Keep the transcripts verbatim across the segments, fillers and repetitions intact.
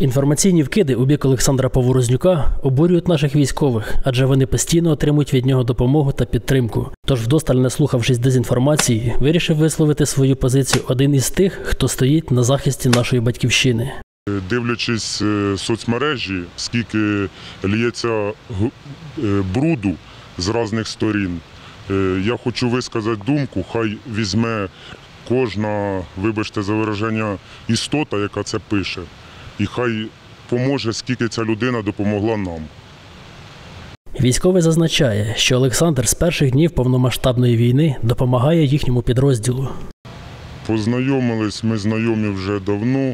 Інформаційні вкиди у бік Олександра Поворознюка обурюють наших військових, адже вони постійно отримують від нього допомогу та підтримку. Тож, вдосталь наслухавшись дезінформації, вирішив висловити свою позицію один із тих, хто стоїть на захисті нашої батьківщини. Дивлячись соцмережі, скільки лється бруду з різних сторін, я хочу висказати думку, хай візьме кожна, вибачте за вираження, істота, яка це пише, і хай поможе, скільки ця людина допомогла нам. Військовий зазначає, що Олександр з перших днів повномасштабної війни допомагає їхньому підрозділу. Познайомились, ми знайомі вже давно.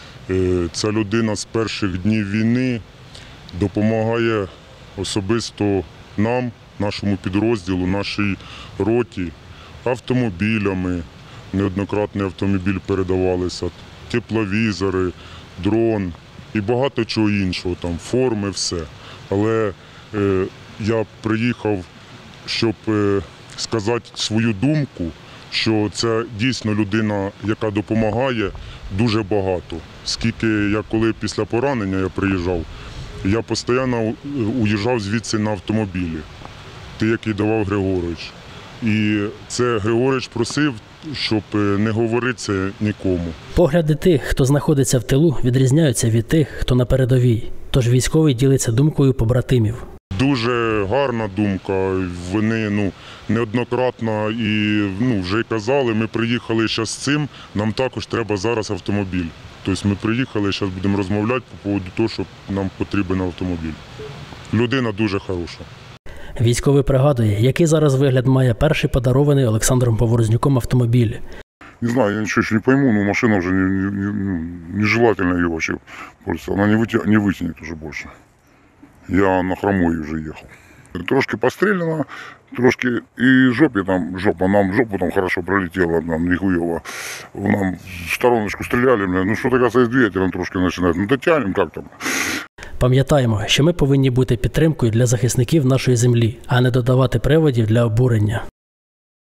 Ця людина з перших днів війни допомагає особисто нам, нашому підрозділу, нашій роті, автомобілями. Неоднократний автомобіль передавалися, тепловізори, дрон і багато чого іншого, там, форми, все. Але е, я приїхав, щоб е, сказати свою думку, що це дійсно людина, яка допомагає дуже багато. Скільки я коли після поранення я приїжджав, я постійно уїжджав звідси на автомобілі, той, який давав Григорович. І це Григорович просив, щоб не говорити це нікому. Погляди тих, хто знаходиться в тилу, відрізняються від тих, хто на передовій. Тож військовий ділиться думкою побратимів. Дуже гарна думка. Вони ну, неоднократно і ну, вже казали, ми приїхали зараз з цим, нам також треба зараз автомобіль. Тобто ми приїхали, зараз будемо розмовляти по поводу того, що нам потрібен автомобіль. Людина дуже хороша. Військовий пригадує, який зараз вигляд має перший подарований Олександром Поворознюком автомобіль. Не знаю, я ничего еще не пойму, но машина уже не, не, не, нежелательно ее вообще пользоваться. Она не, вытя, не вытянет уже больше. Я на хромой уже ехал. Трошки пострелено, трошки и жопе там, жопа, нам жопу там хорошо пролетела, нам нихуево. Нам в стороночку стреляли, ну что-то касается с двигателем трошки начинает, ну дотянем как там. Пам'ятаємо, що ми повинні бути підтримкою для захисників нашої землі, а не додавати приводів для обурення.